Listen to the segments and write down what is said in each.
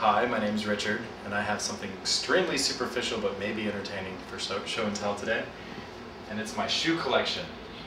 Hi, my name is Richard, and I have something extremely superficial but maybe entertaining for show and tell today, and it's my shoe collection.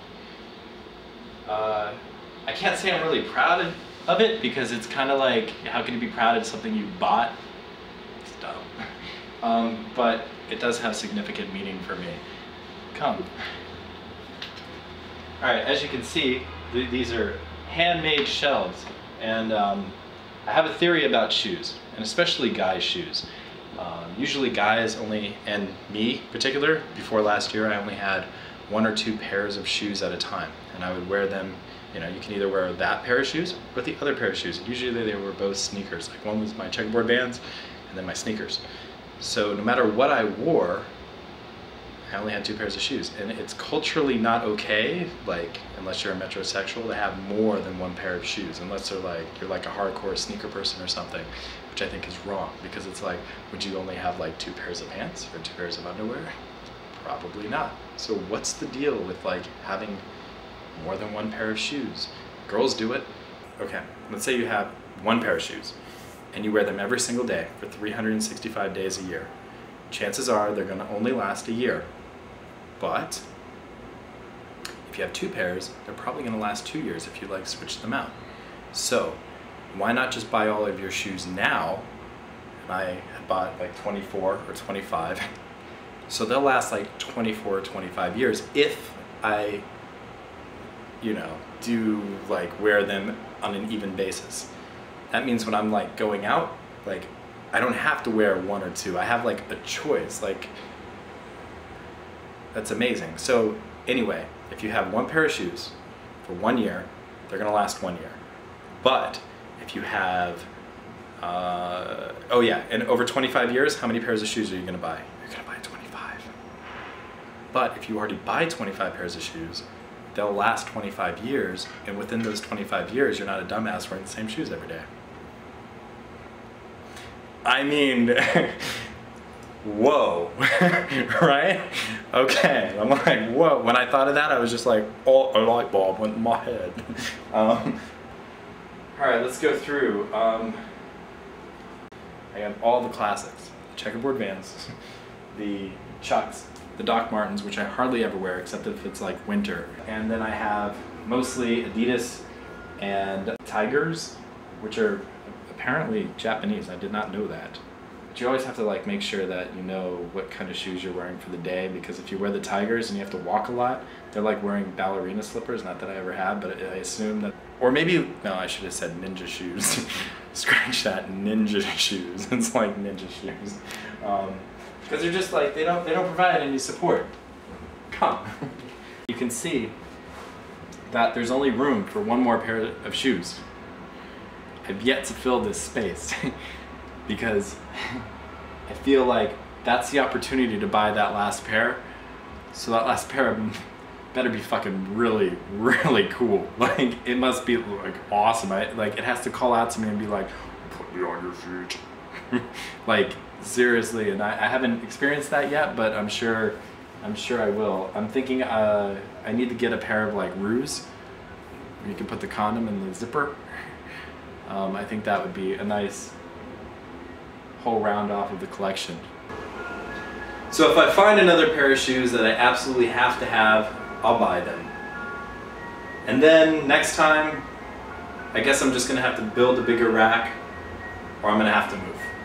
I can't say I'm really proud of it because it's kind of like, how can you be proud of something you bought? It's dumb. But it does have significant meaning for me. Come. Alright, as you can see, these are handmade shelves, and I have a theory about shoes, and especially guys' shoes. Usually guys only, and me in particular, before last year I only had 1 or 2 pairs of shoes at a time, and I would wear them, you know, you can either wear that pair of shoes or the other pair of shoes. Usually they were both sneakers, like one was my checkerboard Vans and then my sneakers. So no matter what I wore, I only had 2 pairs of shoes, and it's culturally not okay, like, unless you're a metrosexual, to have more than 1 pair of shoes, unless they're like, you're like a hardcore sneaker person or something, which I think is wrong, because it's like, would you only have like 2 pairs of pants or 2 pairs of underwear? Probably not. So what's the deal with like having more than 1 pair of shoes? Girls do it. Okay, let's say you have 1 pair of shoes, and you wear them every single day for 365 days a year. Chances are they're gonna only last a year. But if you have 2 pairs, they're probably going to last 2 years if you like switch them out. So why not just buy all of your shoes now? And I had bought like 24 or 25. So they'll last like 24 or 25 years if I, you know, do like wear them on an even basis. That means when I'm like going out, like I don't have to wear 1 or 2. I have like a choice. Like, that's amazing. So anyway, if you have 1 pair of shoes for 1 year, they're gonna last 1 year. But if you have, oh yeah, and over 25 years, how many pairs of shoes are you gonna buy? You're gonna buy 25. But if you already buy 25 pairs of shoes, they'll last 25 years, and within those 25 years, you're not a dumbass wearing the same shoes every day. I mean, whoa, right? Okay, I'm like, whoa. When I thought of that, I was just like, oh, a light bulb went in my head. All right, let's go through. I have all the classics: checkerboard Vans, the Chucks, the Doc Martens, which I hardly ever wear except if it's like winter. And then I have mostly Adidas and Tigers, which are apparently Japanese. I did not know that. But you always have to like make sure that you know what kind of shoes you're wearing for the day, because if you wear the Tigers and you have to walk a lot, they're like wearing ballerina slippers. Not that I ever have, but I assume that, or maybe, no, I should have said ninja shoes. Scratch that, ninja shoes. It's like ninja shoes. Because they're just like, they don't provide any support. Come. You can see that there's only room for 1 more pair of shoes. I've yet to fill this space because I feel like that's the opportunity to buy that last pair. So that last pair better be fucking really, really cool. Like, it must be like awesome. Like, it has to call out to me and be like, put me on your feet. Like, seriously. And I haven't experienced that yet, but I'm sure I will. I'm thinking I need to get a pair of like Roos. You can put the condom in the zipper. I think that would be a nice whole round off of the collection. So if I find another pair of shoes that I absolutely have to have, I'll buy them. And then next time, I guess I'm just gonna have to build a bigger rack, or I'm gonna have to move.